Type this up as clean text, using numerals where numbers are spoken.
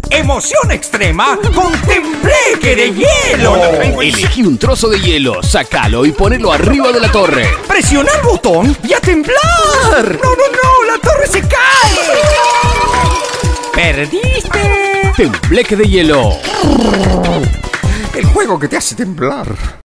¡Emoción extrema con tembleque de hielo! Elegí un trozo de hielo, sácalo y ponelo arriba de la torre. ¡Presiona el botón y a temblar! ¡No! ¡La torre se cae! ¡Perdiste! Tembleque de hielo. El juego que te hace temblar.